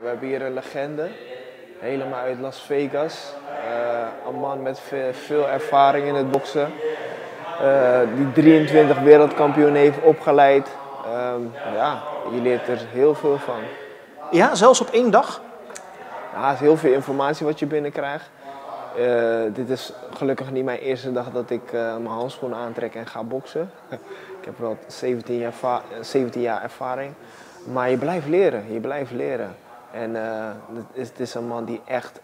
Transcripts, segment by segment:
We hebben hier een legende, helemaal uit Las Vegas. Een man met veel ervaring in het boksen. Die 23 wereldkampioen heeft opgeleid. Ja, je leert er heel veel van. Ja, zelfs op 1 dag? Ja, het is heel veel informatie wat je binnenkrijgt. Dit is gelukkig niet mijn eerste dag dat ik mijn handschoenen aantrek en ga boksen. Ik heb wel 17 jaar ervaring. Maar je blijft leren, En het is een man die echt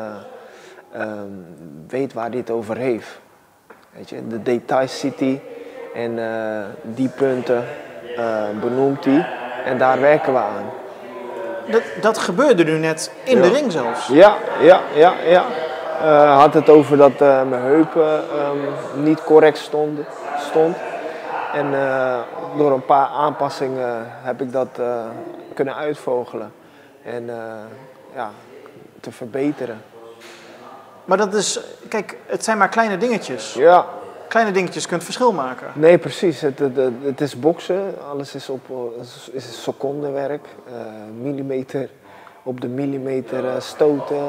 weet waar hij het over heeft. Weet je, de details ziet hij en die punten benoemt hij en daar werken we aan. Dat gebeurde nu net in de ring zelfs? Ja. Had het over dat mijn heupen niet correct stond. En door een paar aanpassingen heb ik dat kunnen uitvogelen en te verbeteren. Maar dat is, kijk, het zijn maar kleine dingetjes. Ja. Kleine dingetjes kunnen het verschil maken. Nee, precies. Het is boksen. Alles is secondenwerk. Millimeter op de millimeter stoten.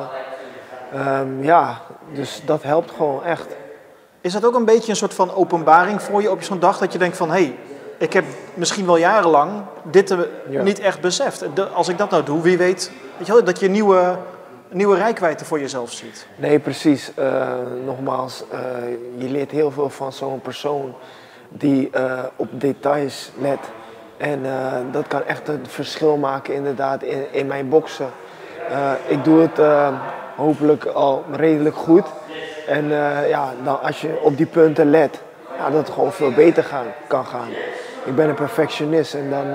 Dus dat helpt gewoon echt. Is dat ook een beetje een soort van openbaring voor je op zo'n dag? Dat je denkt van, hé, ik heb misschien wel jarenlang dit niet echt beseft. Als ik dat nou doe, wie weet, weet je wel, dat je nieuwe reikwijdte voor jezelf ziet. Nee, precies. Nogmaals, je leert heel veel van zo'n persoon die op details let. En dat kan echt een verschil maken inderdaad in mijn boksen. Ik doe het hopelijk al redelijk goed. En dan als je op die punten let, dat het gewoon veel beter kan gaan. Ik ben een perfectionist en dan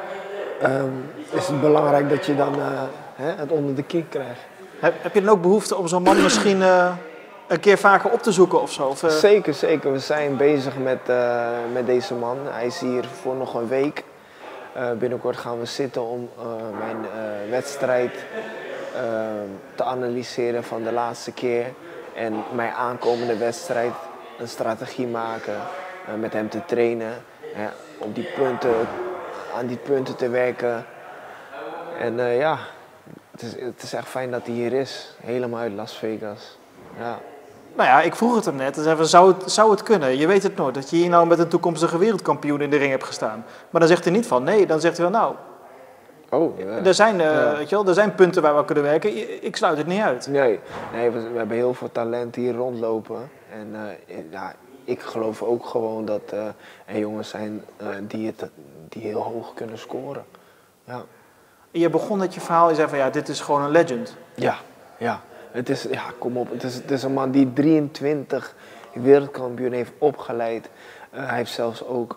is het belangrijk dat je dan het onder de kin krijgt. Heb je dan ook behoefte om zo'n man misschien een keer vaker op te zoeken of zo? Of, Zeker. We zijn bezig met deze man. Hij is hier voor nog een week. Binnenkort gaan we zitten om mijn wedstrijd te analyseren van de laatste keer. En mijn aankomende wedstrijd een strategie maken, met hem te trainen. Om aan die punten te werken. En het is echt fijn dat hij hier is. Helemaal uit Las Vegas. Ja. Nou ja, ik vroeg het hem net. Dus zou het kunnen? Je weet het nooit. Dat je hier nou met een toekomstige wereldkampioen in de ring hebt gestaan. Maar dan zegt hij niet van nee. Dan zegt hij wel nou. Er zijn, weet je wel, er zijn punten waar we kunnen werken. Ik sluit het niet uit. Nee, we hebben heel veel talent hier rondlopen. En ik geloof ook gewoon dat er jongens zijn die heel hoog kunnen scoren. Ja. Je begon met je verhaal. Je zei van dit is gewoon een legend. Ja. Kom op. Het is een man die 23 wereldkampioen heeft opgeleid. Hij heeft zelfs ook...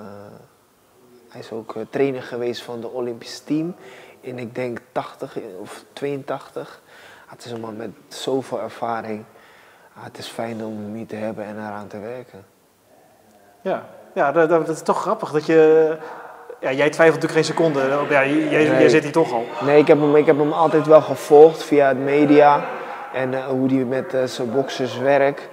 Hij is ook trainer geweest van de Olympisch team in, ik denk, 80 of 82. Het is een man met zoveel ervaring. Het is fijn om hem hier te hebben en eraan te werken. Ja, dat is toch grappig dat je... Ja, jij twijfelt natuurlijk geen seconde. Jij zit hier toch al. Nee, ik heb hem altijd wel gevolgd via het media. En hoe hij met zijn boksers werkt.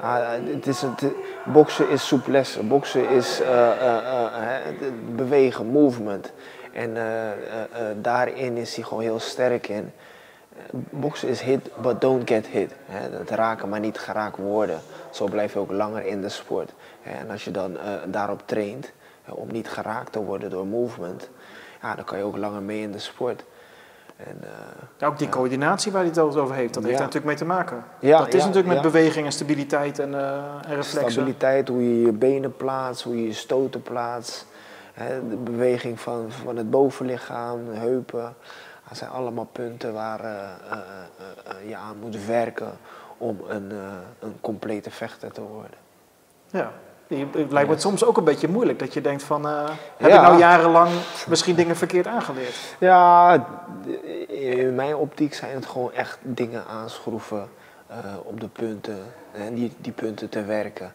Boksen is souplesse, boksen is bewegen, movement. En daarin is hij gewoon heel sterk in. Boksen is hit, but don't get hit. Het raken, maar niet geraakt worden. Zo blijf je ook langer in de sport. En als je dan daarop traint, om niet geraakt te worden door movement, dan kan je ook langer mee in de sport. En, ook die coördinatie waar hij het over heeft, dat heeft daar natuurlijk mee te maken. Ja, dat is natuurlijk met beweging en stabiliteit en reflexen. Stabiliteit, hoe je je benen plaatst, hoe je je stoten plaatst. De beweging van het bovenlichaam, de heupen. Dat zijn allemaal punten waar je aan moet werken om een complete vechter te worden. Ja. Het lijkt me soms ook een beetje moeilijk dat je denkt van, heb ik nou jarenlang misschien dingen verkeerd aangeleerd? Ja, in mijn optiek zijn het gewoon echt dingen aanschroeven op de punten en die punten te werken.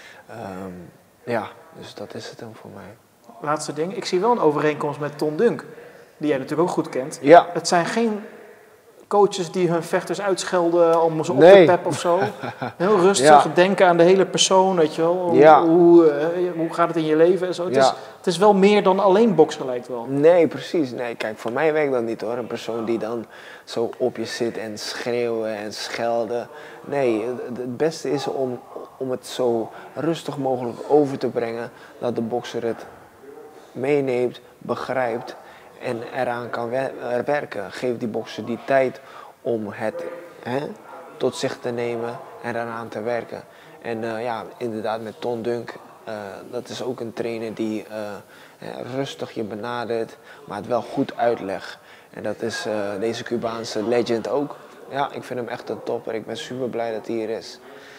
Dus dat is het dan voor mij. Laatste ding, ik zie wel een overeenkomst met Ton Dunk, die jij natuurlijk ook goed kent. Ja. Het zijn geen coaches die hun vechters uitschelden om ze op te peppen of zo. Heel rustig, denken aan de hele persoon, weet je wel. Hoe gaat het in je leven en zo. Het Het is wel meer dan alleen boksen, lijkt wel. Nee, precies. Nee, kijk, voor mij werkt dat niet hoor. Een persoon die dan zo op je zit en schreeuwen en schelden. Nee, het beste is om het zo rustig mogelijk over te brengen. Dat de bokser het meeneemt, begrijpt en eraan kan werken. Geef die bokser die tijd om het tot zich te nemen en eraan te werken. En ja, inderdaad met Ton Dunk, dat is ook een trainer die rustig je benadert, maar het wel goed uitlegt. En dat is deze Cubaanse legend ook. Ja, ik vind hem echt een topper. Ik ben super blij dat hij hier is.